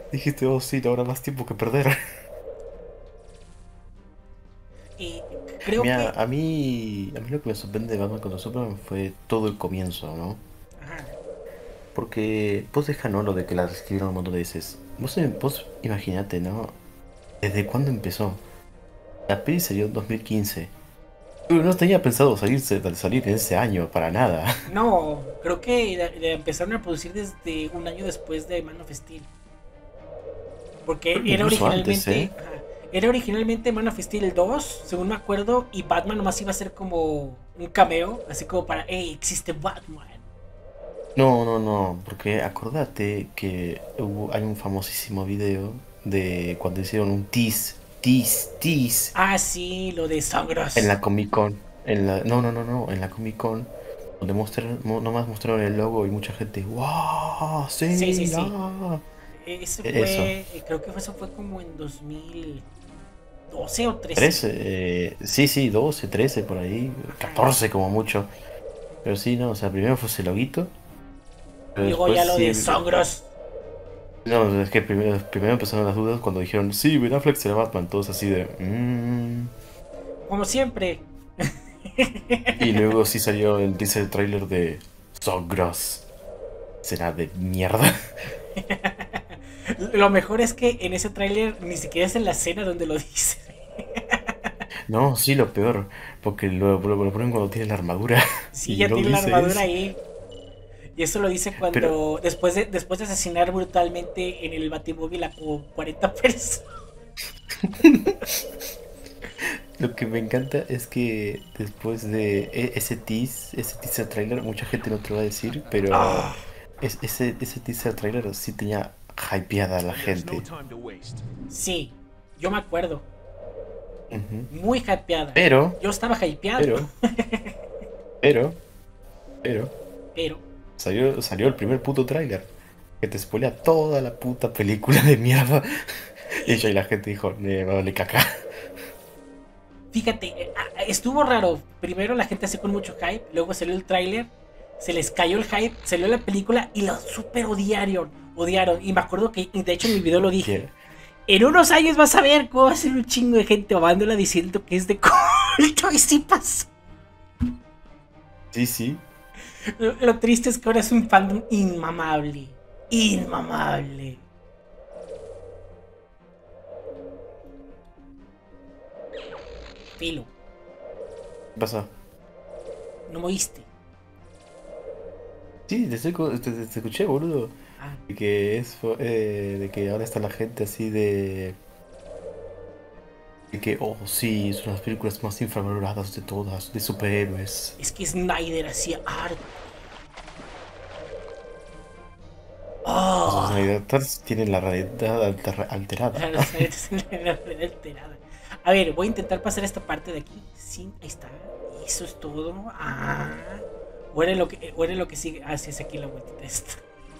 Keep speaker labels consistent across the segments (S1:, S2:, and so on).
S1: Dijiste, oh sí, ahora más tiempo que perder.
S2: Eh, Creo
S1: Mira,
S2: que...
S1: a mí lo que me sorprende de Batman contra Superman fue todo el comienzo, ¿no?
S2: Ajá,
S1: Porque vos deja, ¿no? Lo de que la escribieron un montón de veces. Vos imaginate, ¿no? ¿Desde cuándo empezó? La peli salió en 2015. Pero no tenía pensado salir en ese año, para nada.
S2: no, creo que empezaron a producir desde un año después de Man of Steel. Porque
S1: Creo que incluso antes, ¿eh?
S2: era originalmente Man of Steel 2 según me acuerdo, y Batman nomás iba a ser como un cameo, así como para, hey, existe Batman.
S1: No, no, no, porque acordate que hay un famosísimo video de cuando hicieron un tease
S2: Ah, sí, lo de
S1: en
S2: Sangras.
S1: la Comic Con. No, no, no, no, en la Comic Con, donde nomás mostraron el logo y mucha gente, ¡wow!
S2: Sí, sí,
S1: ¡Sí!
S2: sí.
S1: ¡Ah!
S2: Ese
S1: Eso.
S2: fue, creo que eso fue como en 2012 o 13.
S1: 13, sí, sí, 12, 13 por ahí,
S2: Ajá.
S1: 14 como mucho. Pero sí, no, o sea, primero fue ese loguito,
S2: Y
S1: pero
S2: luego
S1: después
S2: ya lo
S1: sí.
S2: de Sangras.
S1: No, es que primero empezaron las dudas cuando dijeron, sí, Ben Affleck será Batman, todos así de...
S2: Como siempre.
S1: Y luego sí salió el teaser trailer de So Gross. Será de mierda.
S2: Lo mejor es que en ese tráiler ni siquiera es en la escena donde lo dice.
S1: No, sí, lo peor, porque lo ponen cuando tiene la armadura
S2: Sí,
S1: y
S2: ya
S1: no
S2: tiene la
S1: dice
S2: armadura
S1: eso.
S2: ahí. Y eso lo dice
S1: Pero
S2: cuando, después de asesinar brutalmente en el Batimóvil a como 40 personas.
S1: lo que me encanta es que después de ese teaser trailer, mucha gente no te lo va a decir, pero
S2: Ah,
S1: ese teaser trailer sí tenía hypeada a la gente.
S2: sí, yo me acuerdo.
S1: Ujú.
S2: Muy hypeada.
S1: Pero,
S2: Yo estaba hypeado.
S1: pero, pero, pero,
S2: Pero,
S1: salió el primer puto tráiler que te spoilea toda la puta película de mierda. Y ya y la gente dijo, me vale caca.
S2: fíjate, estuvo raro. Primero la gente así con mucho hype, luego salió el tráiler, se les cayó el hype, salió la película y lo super odiaron. Odiaron. Y me acuerdo que, de hecho, en mi video lo dije.
S1: Que,
S2: En unos años vas a ver cómo va a ser un chingo de gente amándola diciendo que es de culto. Y sí pasó.
S1: sí, sí.
S2: Lo triste es que ahora es un fandom inmamable. Inmamable. Filo,
S1: ¿Qué pasa?
S2: no me oíste.
S1: Sí, te escuché, boludo.
S2: Ah,
S1: De que ahora está la gente así de que, oh, sí, es una de las películas más infravaloradas de todas, de superhéroes.
S2: es que Snyder hacía arte.
S1: Los
S2: Oh,
S1: Snyder tienen la realidad alterada.
S2: la Snyder es la red alterada. A ver, voy a intentar pasar esta parte de aquí. Sí, ahí está. Eso es todo. Ah. O era lo que sigue. Ah, sí, es aquí la vueltita esta.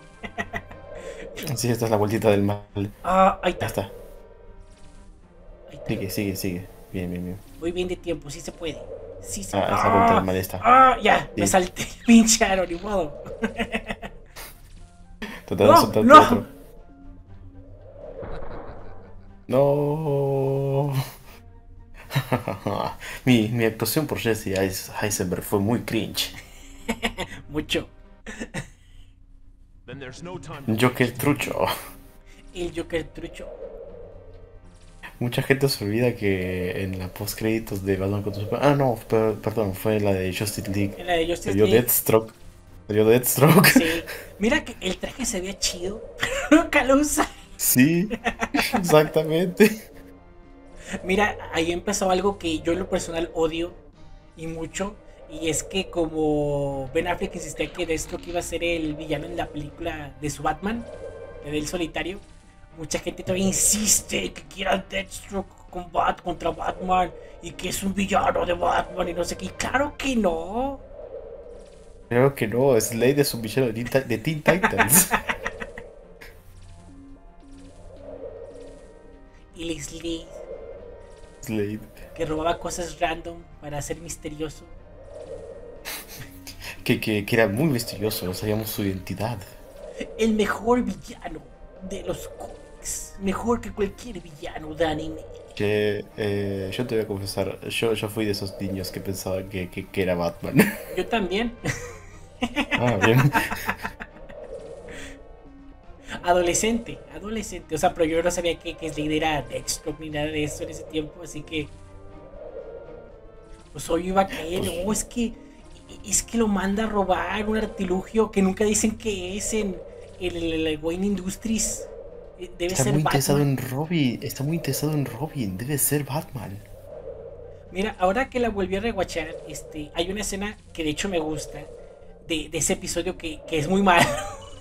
S1: Sí, esta es la vueltita del mal.
S2: Ah, ahí
S1: Ya
S2: está.
S1: está.
S2: Ahí está.
S1: Sigue, sigue, sigue. Bien, bien, bien.
S2: Voy bien de tiempo, sí se puede. Sí se.
S1: Ah, es la vuelta del
S2: ¡Ah!
S1: mal esta.
S2: ¡Ah! Ya, me
S1: Sí.
S2: salté el pinche aro, ni modo.
S1: Tratando de
S2: ¡No!
S1: soltarte
S2: ¡No!
S1: otro. No. Mi actuación por Jesse Eisenberg fue muy cringe.
S2: Mucho.
S1: Joker trucho.
S2: El Joker trucho.
S1: Mucha gente se olvida que en la post créditos de Batman contra Superman. Ah, no, perdón, fue la de Justice League.
S2: En la de Justice
S1: Salió
S2: League.
S1: Deathstroke. Salió Deathstroke.
S2: Sí. Mira que el traje se veía chido, pero nunca lo usa.
S1: Sí, exactamente.
S2: Mira, ahí empezó algo que yo en lo personal odio y mucho. Y es que como Ben Affleck insistía que Deathstroke iba a ser el villano en la película de su Batman, de él solitario, mucha gente todavía insiste que quiera Deathstroke contra Batman y que es un villano de Batman y no sé qué. Y claro que no.
S1: Creo que no, Slade es un villano de Teen Titans.
S2: Y Leslie,
S1: Slade.
S2: que robaba cosas random para ser misterioso.
S1: Que era muy misterioso, no sabíamos su identidad.
S2: El mejor villano de los cómics. Phoenix, mejor que cualquier villano de anime.
S1: Que yo te voy a confesar, yo fui de esos niños que pensaban que era Batman.
S2: Yo también.
S1: Ah, bien.
S2: Adolescente. O sea, pero yo no sabía que Slade era Deathstroke ni nada de eso en ese tiempo, así que pues hoy iba a caer.
S1: Pues,
S2: Oh, es que lo manda a robar un artilugio que nunca dicen que es en el Wayne Industries. Debe
S1: está
S2: ser
S1: muy interesado
S2: Batman.
S1: en Robin, está muy interesado en Robin, debe ser Batman.
S2: Mira, ahora que la volví a rewatchar, hay una escena que de hecho me gusta de ese episodio que es muy malo.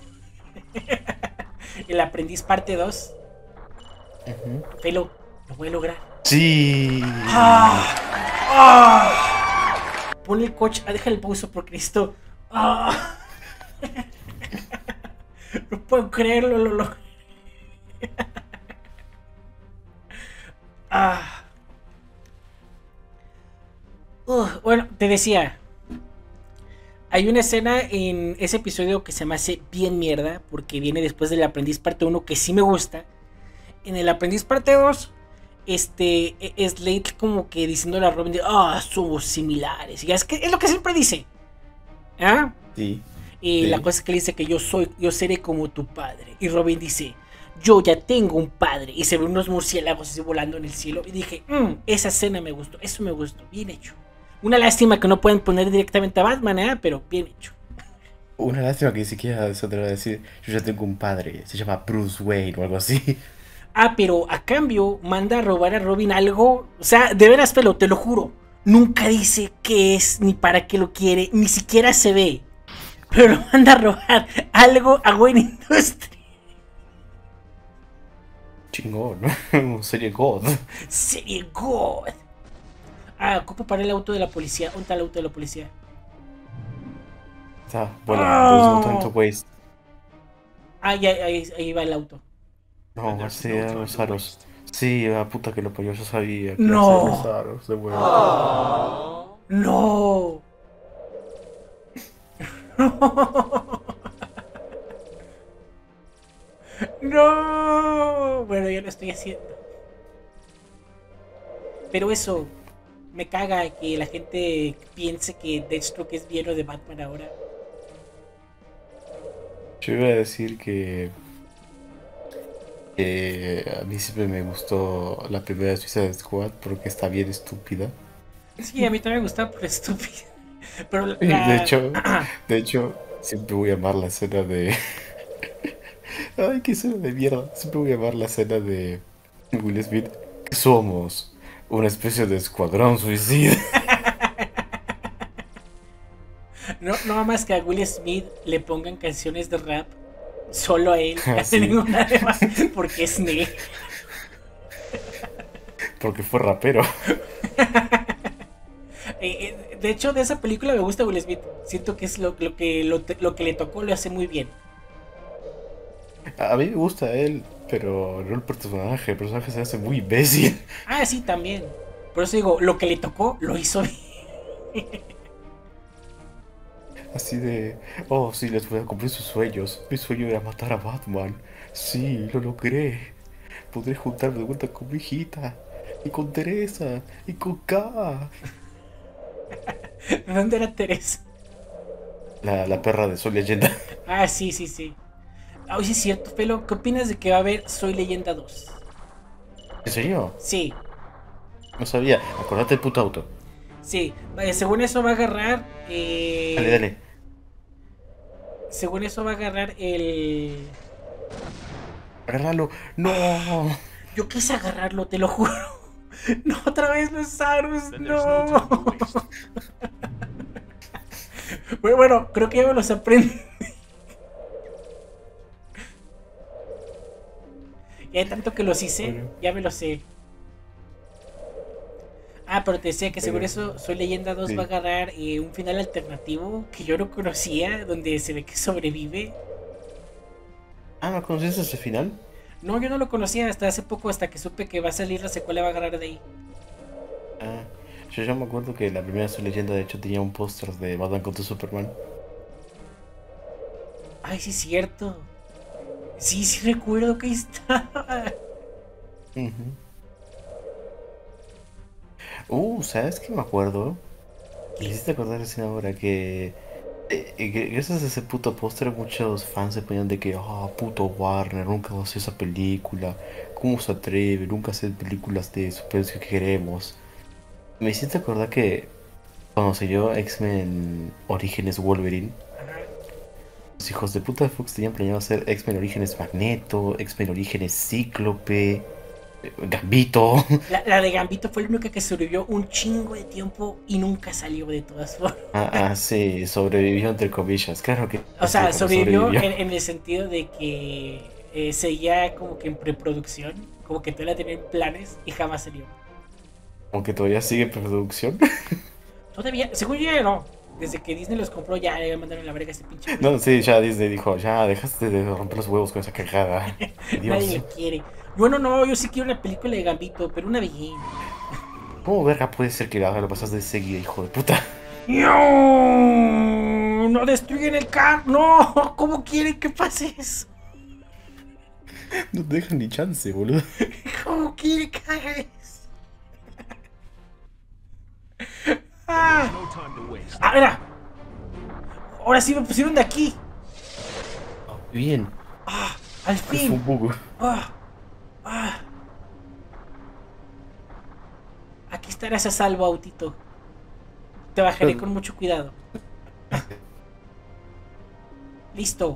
S2: El aprendiz parte 2.
S1: Ujú.
S2: Felo, lo voy a lograr.
S1: Sí.
S2: ¡Ah! ¡Ah! Ponle el coche, deja el pauso porque necesito. ¡Ah! No puedo creerlo, lo. ¡Ah! Bueno, te decía. Hay una escena en ese episodio que se me hace bien mierda porque viene después del aprendiz parte 1 que sí me gusta. En el aprendiz parte 2 Slade como que diciéndole a Robin de, somos similares. Y es que es lo que siempre dice. ¿Ah?
S1: Sí.
S2: Y la
S1: Sí.
S2: cosa es que le dice que yo seré como tu padre. Y Robin dice, yo ya tengo un padre. Y se ven unos murciélagos así volando en el cielo. Y dije, esa escena me gustó, eso me gustó, bien hecho. Una lástima que no pueden poner directamente a Batman, pero bien hecho.
S1: Una lástima que ni siquiera se atreve a decir, yo ya tengo un padre, se llama Bruce Wayne o algo así.
S2: Pero a cambio manda a robar a Robin algo. O sea, de veras, Pelo, te lo juro. Nunca dice qué es, ni para qué lo quiere, ni siquiera se ve. Pero lo manda a robar algo a Wayne Industries.
S1: Chingón, ¿no? Serie God.
S2: Serie God. Ocupo para el auto de la policía. ¿Dónde está el auto de la policía?
S1: Está, bueno, there's no time to waste.
S2: Ahí va el auto.
S1: No, hace los aros. Sí, la puta que lo parió, yo sabía que iba a hacer los
S2: No.
S1: aros de vuelta.
S2: No. No. Bueno, ya lo estoy haciendo. Pero eso me caga que la gente piense que Deathstroke es villano de Batman ahora.
S1: Yo iba a decir que a mí siempre me gustó la primera Suicide Squad porque está bien estúpida.
S2: Sí, a mí también me gusta por estúpido. Pero
S1: De
S2: la.
S1: hecho, de hecho, siempre voy a amar la escena de... Ay, qué escena de mierda. Siempre voy a amar la escena de Will Smith. Que somos una especie de escuadrón suicida.
S2: No más que a Will Smith le pongan canciones de rap. Solo a él,
S1: Ah,
S2: casi
S1: sí,
S2: ninguna demás, porque es negro.
S1: porque fue rapero.
S2: De hecho, de esa película me gusta Will Smith. Siento que es lo que le tocó, lo hace muy bien.
S1: A mí me gusta él, pero no el personaje. El personaje se hace muy imbécil.
S2: Sí, también. Por eso digo, lo que le tocó, lo hizo bien.
S1: Así de, oh, sí, les voy a cumplir sus sueños. Mi sueño era matar a Batman. Sí, lo logré. Podré juntarme de vuelta con mi hijita. Y con Teresa. Y con K.
S2: ¿Dónde era Teresa?
S1: La perra de Soy Leyenda.
S2: Sí, sí, sí. Sí es cierto, Pelo. ¿Qué opinas de que va a haber Soy Leyenda 2?
S1: ¿En serio?
S2: Sí,
S1: No sabía. Acordate del puto auto.
S2: sí. Según eso va a agarrar.
S1: Dale, dale.
S2: Según eso va a agarrar el.
S1: Agárralo. No.
S2: Yo quise agarrarlo, te lo juro. No, otra vez los aros, no. Bueno, creo que ya me los aprendí. Ya de tanto que los hice,
S1: Bueno,
S2: ya me los sé. Pero te decía que según
S1: pero,
S2: eso, Soy Leyenda 2 va a
S1: sí.
S2: agarrar un final alternativo que yo no conocía, donde se ve que sobrevive.
S1: ¿No conocías ese final?
S2: No, yo no lo conocía hasta hace poco, hasta que supe que va a salir la secuela, va a agarrar de ahí.
S1: Ah, yo ya me acuerdo que la primera Soy Leyenda de hecho tenía un póster de Batman contra Superman.
S2: Sí, es cierto. Sí, sí recuerdo que ahí estaba.
S1: Ujú. ¿Sabes qué me acuerdo? Me
S2: ¿Qué?
S1: hiciste acordar recién ahora que gracias a ese puto póster muchos fans se ponían de que, puto Warner, nunca va a hacer esa película, ¿cómo se atreve? Nunca hacer películas de superhéroes que queremos. Me hiciste acordar que cuando salió X-Men Orígenes Wolverine,
S2: Ajá.
S1: los hijos de puta de Fox tenían planeado hacer X-Men Orígenes Magneto, X-Men Orígenes Cíclope, Gambito.
S2: La de Gambito fue la única que sobrevivió un chingo de tiempo y nunca salió de todas formas.
S1: Sí, sobrevivió entre comillas. Claro que
S2: O
S1: sí,
S2: sea,
S1: como
S2: sobrevivió
S1: sobrevivió.
S2: en el sentido de que seguía como que en preproducción, como que todavía tenían planes y jamás salió.
S1: Aunque todavía sigue en producción.
S2: Todavía, según yo ya no. Desde que Disney los compró ya le mandaron la verga a ese pinche
S1: No,
S2: proyecto.
S1: sí, ya Disney dijo, ya dejaste de romper los huevos con esa cagada.
S2: Nadie
S1: Adiós.
S2: le quiere. Bueno, no, yo sí quiero una película de Gambito, pero una bien.
S1: ¿Cómo verga puede ser que la haga lo pasas de seguida, hijo de puta?
S2: ¡No! ¡No destruyen el carro! ¡No! ¿Cómo quieren que pase eso?
S1: No te dejan ni chance, boludo.
S2: ¿Cómo quieren que haga eso? ¡Ah! ¡Ah, mira! Ahora sí me pusieron de aquí.
S1: Bien,
S2: ¡Ah! ¡Al
S1: que fue
S2: fin!
S1: un bug.
S2: ¡Ah! ¡Ah! Aquí estarás a salvo, autito. Te bajaré con mucho cuidado. Listo.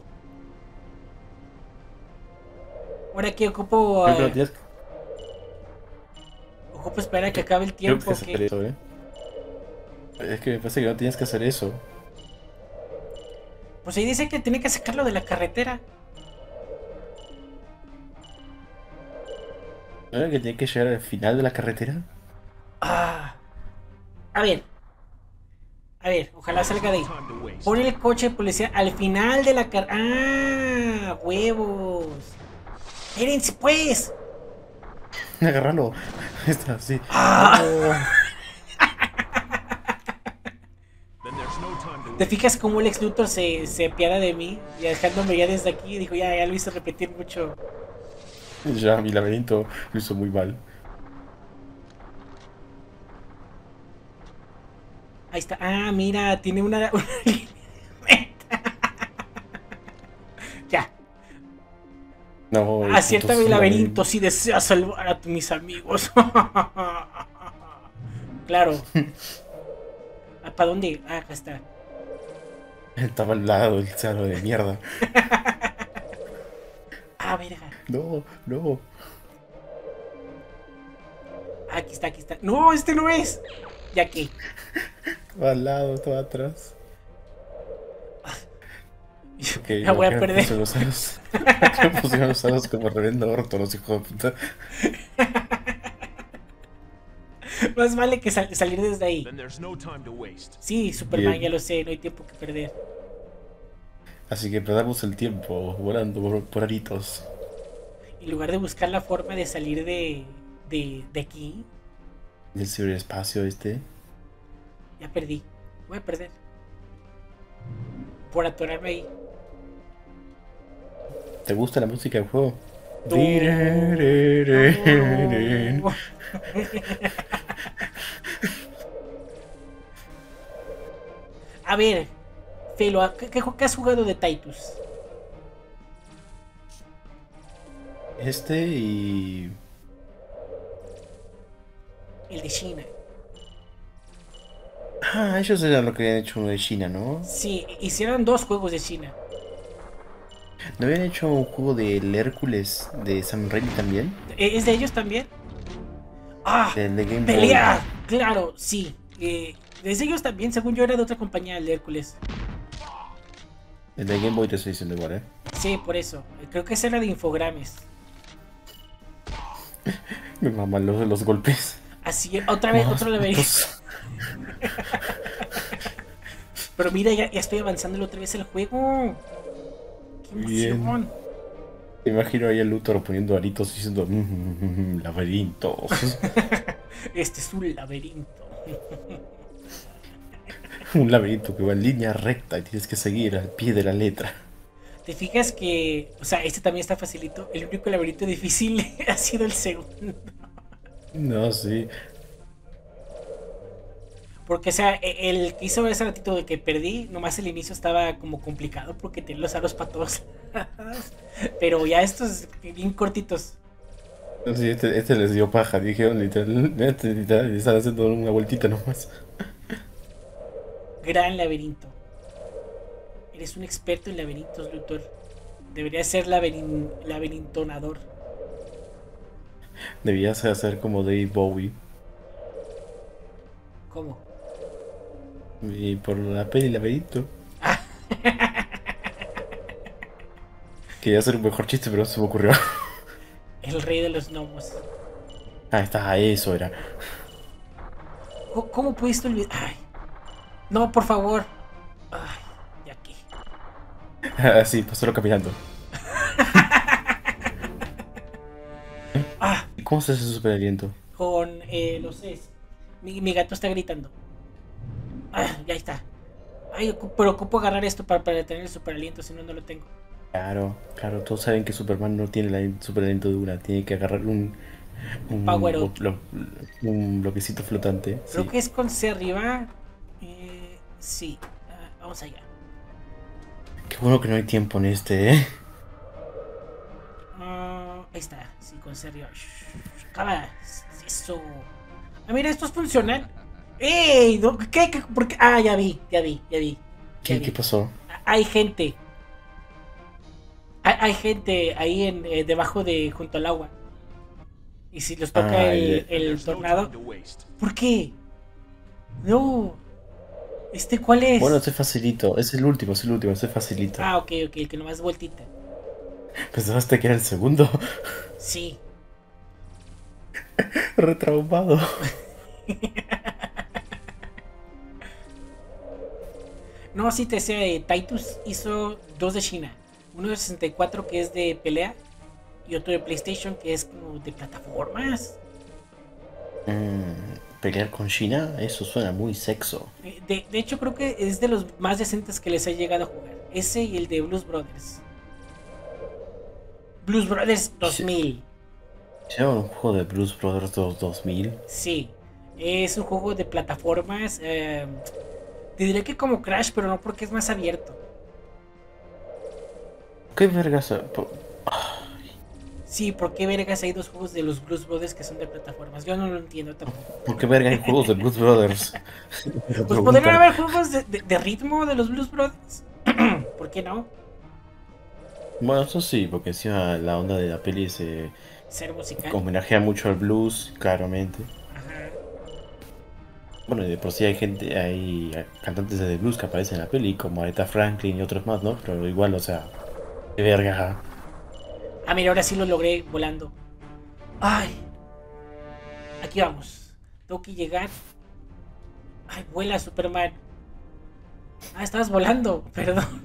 S2: Ahora que ocupo.
S1: Creo que no tienes,
S2: Ocupo esperar a que acabe el
S1: creo que
S2: tiempo.
S1: hacer
S2: ¿Qué?
S1: eso, ¿eh? Es que me parece que no tienes que hacer eso.
S2: Pues ahí dice que tiene que sacarlo de la carretera.
S1: ¿No era que tiene que llegar al final de la carretera?
S2: Ah. A ver. A ver, ojalá salga de ahí. Pon el coche de policía al final de la carretera. ¡Ah! ¡Huevos! ¡Espérense, pues!
S1: Agárralo. Está así.
S2: ¡Ah!
S1: No.
S2: ¿Te fijas cómo el ex Luthor se apiada de mí? Y dejándome ya desde aquí. Dijo, ya lo hizo repetir mucho.
S1: Ya, mi laberinto lo hizo muy mal.
S2: Ahí está. Ah, mira, tiene una Ya.
S1: No,
S2: Acierta mi
S1: un
S2: laberinto si deseas salvar a mis amigos. Claro. ¿Para dónde? Ah, acá está.
S1: Estaba al lado del cerro de mierda.
S2: Ah, verga.
S1: No, no.
S2: Ah, aquí está, aquí está. No, este no es. Ya que.
S1: Estaba al lado, estaba atrás. Ok,
S2: Ya
S1: no,
S2: voy a
S1: que me
S2: perder.
S1: puse los aros. Que me pusieron los aros como reverendo orto, los hijos de puta.
S2: Más vale que salir desde ahí. Sí, Superman, ya
S1: Bien.
S2: lo sé, no hay tiempo que perder.
S1: Así que perdamos el tiempo volando por aritos.
S2: En lugar de buscar la forma de salir de aquí,
S1: Del ciberespacio este.
S2: ya perdí. Voy a perder. Por atorarme ahí.
S1: ¿Te gusta la música del juego?
S2: No. No. A ver, Felo, ¿qué has jugado de Titus?
S1: Este y...
S2: El de China.
S1: Ellos eran lo que habían hecho uno de China, ¿no?
S2: Sí, hicieron dos juegos de China.
S1: ¿No habían hecho un juego del Hércules de Sam Raimi también?
S2: ¿Es de ellos también? ¡Ah!
S1: El de Game Boy.
S2: ¡Pelea! Claro, sí. Es de ellos también, según yo era de otra compañía, el de Hércules.
S1: El de Game Boy te estoy diciendo igual, ¿eh?
S2: Sí, por eso. Creo que ese era de Infogrames.
S1: Me maman los golpes.
S2: Así, otra vez, otro laberinto.
S1: Putos.
S2: Pero mira, ya estoy avanzando otra vez el juego. ¡Qué emoción!
S1: Bien. Te imagino ahí el Luthor poniendo aritos diciendo laberintos.
S2: Este es un laberinto.
S1: Un laberinto que va en línea recta y tienes que seguir al pie de la letra.
S2: Te fijas que, o sea, este también está facilito. El único laberinto difícil ha sido el segundo.
S1: No, sí.
S2: Porque, o sea, el que hizo ese ratito de que perdí, nomás el inicio estaba como complicado porque tenía los aros para todos. Pero ya estos bien cortitos.
S1: Sí, este les dio paja, dijeron literal, están haciendo una vueltita nomás.
S2: Gran laberinto. Eres un experto en laberintos, Luthor. Deberías ser laberintonador.
S1: Debías hacer como David Bowie.
S2: ¿Cómo?
S1: Y por la peli Laberinto. Quería hacer un mejor chiste, pero no se me ocurrió.
S2: El rey de los gnomos.
S1: Ah, está, eso era.
S2: ¿Cómo pudiste olvidar? Ay, no, por favor. Ay, ya que.
S1: Ah, sí, pasó caminando.
S2: Ah,
S1: ¿Y cómo se hace su super aliento?
S2: con los es. Mi gato está gritando. Ah, ya está. Ay, pero ocupo agarrar esto para tener el super aliento, si no, no lo tengo.
S1: Claro, claro, todos saben que Superman no tiene el super aliento de una, tiene que agarrar
S2: Power up.
S1: un bloquecito flotante.
S2: Creo
S1: Sí.
S2: que es con C arriba. Sí. Vamos allá.
S1: Qué bueno que no hay tiempo en este, ¿eh?
S2: Ahí está. Sí, con C arriba. Acaba. Eso. Ah, mira, estos funcionan. ¡Ey! ¿Qué? ¿Por qué? Ah, ya vi.
S1: ¿Qué pasó?
S2: Hay gente. Hay gente ahí debajo de junto al agua. Y si los toca el tornado. ¿Por qué? No. ¿Cuál es?
S1: Bueno, ese es facilito, es el último, ese es facilito.
S2: Ah, ok, el que nomás vueltita.
S1: ¿Pensaste que era el segundo?
S2: Sí.
S1: Retraumado.
S2: No, sí te sé, Titus hizo dos de China. Uno de 64 que es de pelea y otro de PlayStation que es como de plataformas.
S1: Pelear con China, eso suena muy sexo.
S2: De hecho creo que es de los más decentes que les he llegado a jugar. Ese y el de Blues Brothers. Blues Brothers 2000.
S1: ¿Hicieron un juego de Blues Brothers 2000?
S2: Sí, es un juego de plataformas. Te diré que como Crash, pero no porque es más abierto.
S1: ¿Qué vergas?
S2: Sí, ¿por qué vergas hay dos juegos de los Blues Brothers que son de plataformas? Yo no lo entiendo tampoco.
S1: ¿Por qué verga hay juegos de Blues Brothers?
S2: Pues podrían haber juegos de ritmo de los Blues Brothers. ¿Por qué no?
S1: Bueno, eso sí, porque encima la onda de la peli se
S2: Ser musical.
S1: homenajea mucho al blues, claramente.
S2: Ajá.
S1: Bueno, y de por sí hay cantantes de blues que aparecen en la peli, como Aretha Franklin y otros más, ¿no? Pero igual, o sea, qué verga.
S2: Ah, mira, ahora sí lo logré volando. Ay. Aquí vamos. Tengo que llegar. Ay, vuela Superman. Ah, estabas volando, perdón.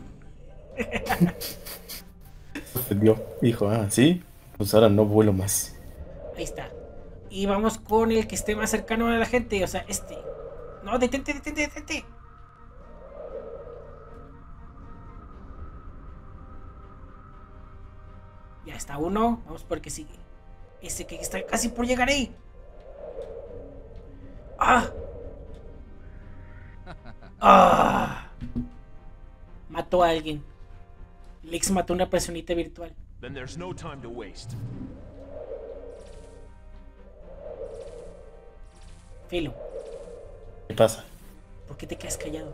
S1: Se ofendió. Dijo, ah, ¿sí? Pues ahora no vuelo más.
S2: Ahí está. Y vamos con el que esté más cercano a la gente. O sea, No, detente. Ya está uno. Vamos por el que sigue. Ese que está casi por llegar ahí. ¡Ah! ¡Ah! Mató a alguien. Lex mató a una personita virtual.
S3: Then there's no time to waste.
S2: Filo,
S1: ¿Qué pasa?
S2: ¿por qué te quedas callado?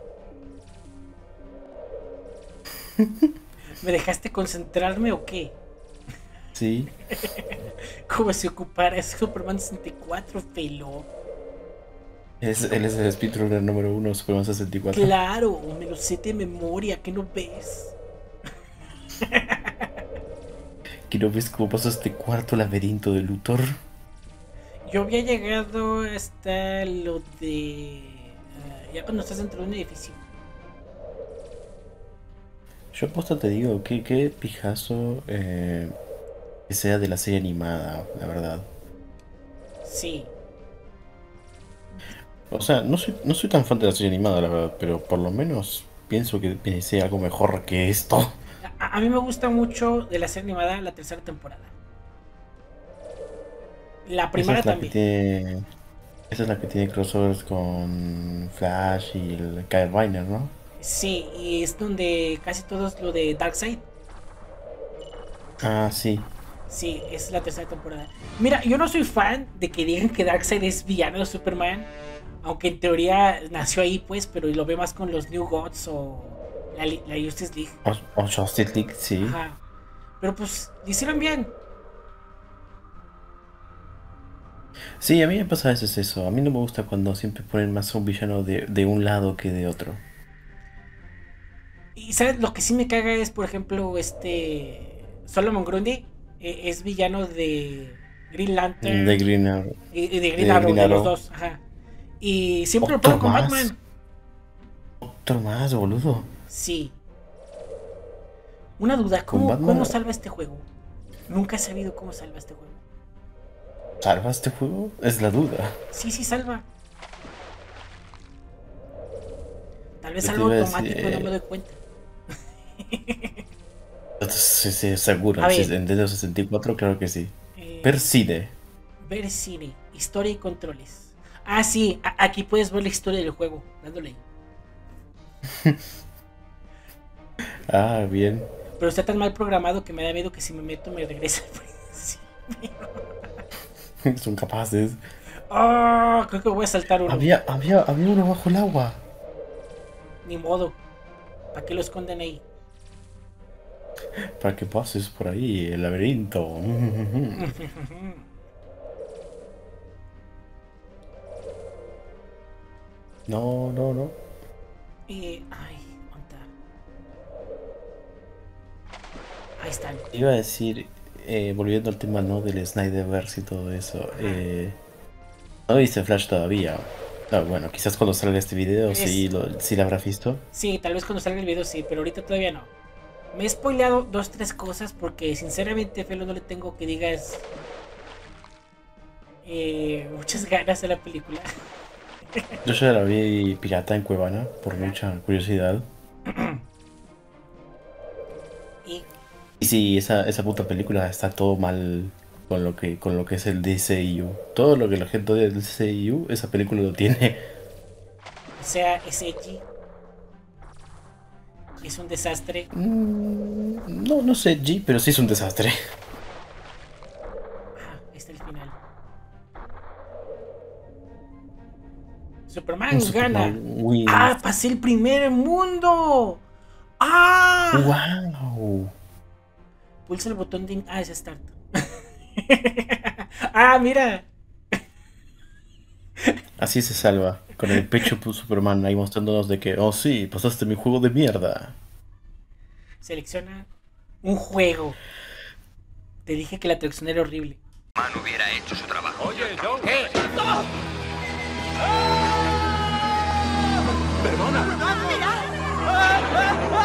S2: ¿Me dejaste concentrarme o qué?
S1: Sí.
S2: Como si ocupara Superman 64, Filo.
S1: Él es el speedrunner número 1 de Superman 64.
S2: Claro, me lo sé de memoria, ¿qué no ves?
S1: ¿Que no ves cómo pasó este cuarto laberinto de Luthor?
S2: Yo había llegado hasta lo de... ya cuando estás dentro de un edificio.
S1: Yo aposta te digo, qué pijazo que sea de la serie animada, la verdad.
S2: Sí.
S1: O sea, no soy tan fan de la serie animada, la verdad, pero por lo menos pienso que merece algo mejor que esto.
S2: A mí me gusta mucho de la serie animada la tercera temporada. La primera también.
S1: Esa es la que tiene crossovers con Flash y el Kyle Rayner, ¿no?
S2: Sí, y es donde casi todo es lo de Darkseid.
S1: Ah, sí.
S2: Sí, es la tercera temporada. Mira, yo no soy fan de que digan que Darkseid es villano de Superman. Aunque en teoría nació ahí, pues, pero lo ve más con los New Gods o la Justice League.
S1: O Justice League, sí.
S2: Ajá. Pero pues, lo hicieron bien.
S1: Sí, a mí me pasa a veces eso. A mí no me gusta cuando siempre ponen más a un villano de un lado que de otro.
S2: Y ¿sabes? Lo que sí me caga es, por ejemplo, Solomon Grundy es villano de Green Lantern
S1: De Green Arrow.
S2: y de Green Arrow, de los dos. Ajá. Y siempre lo ponen
S1: ¿Otro
S2: con
S1: más?
S2: Batman.
S1: Otro más, boludo.
S2: Sí. Una duda,
S1: Con
S2: ¿cómo,
S1: Batman.
S2: ¿cómo salva este juego? Nunca he sabido cómo salva este juego.
S1: ¿Salva este juego? Es la duda.
S2: Sí, sí salva. Tal vez
S1: Yo te
S2: algo
S1: iba a
S2: automático,
S1: decir,
S2: no me doy cuenta.
S1: Sí, sí, seguro.
S2: A
S1: Si
S2: ver.
S1: es Nintendo 64, claro que sí.
S2: Eh,
S1: Perside.
S2: Ver cine, historia y controles. Ah, sí, aquí puedes ver la historia del juego, dándole ahí.
S1: Ah, bien.
S2: Pero está tan mal programado que me da miedo que si me meto me regresa al principio.
S1: Son capaces.
S2: Oh, creo que voy a saltar uno.
S1: Había uno bajo el agua.
S2: Ni modo. ¿Para qué lo esconden ahí?
S1: Para que pases por ahí, el laberinto. No, no, no.
S2: Ay, ¿dónde está? Ahí están.
S1: Iba a decir, volviendo al tema, ¿no? Del Snyderverse y todo eso. No viste Flash todavía. Ah, bueno, quizás cuando salga este video sí lo habrás visto.
S2: Sí, tal vez cuando salga el video sí, pero ahorita todavía no. Me he spoileado 2-3 cosas porque sinceramente Felo no le tengo que digas muchas ganas a la película.
S1: Yo ya la vi pirata en Cuevana, por mucha curiosidad.
S2: Y
S1: Y sí, esa puta película está todo mal con lo que es el DCU. Todo lo que la gente odia del DCU, esa película lo tiene.
S2: o sea, es edgy. Es un desastre.
S1: No, no sé, G, pero sí es un desastre.
S2: Ah, ahí está el final. Superman gana.
S1: Wins.
S2: ¡Ah! ¡Pasé el primer mundo! ¡Ah!
S1: ¡Wow!
S2: Pulsa el botón de... Ah, es Start. ¡Ah, mira!
S1: Así se salva, con el pecho Superman ahí mostrándonos de que, oh sí, pasaste mi juego de mierda.
S2: Selecciona un juego. Te dije que la traducción era horrible.
S4: Man hubiera hecho su trabajo.
S3: Oye, John.
S4: ¿Qué?
S3: Perdona.